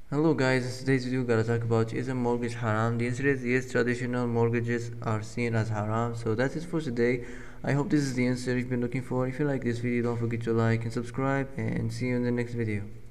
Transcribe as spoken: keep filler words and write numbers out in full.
Hello guys, in today's video gotta talk about, is a mortgage haram? The answer is yes, traditional mortgages are seen as haram. So that's it for today. I hope this is the answer you've been looking for. If you like this video, don't forget to like and subscribe, and see you in the next video.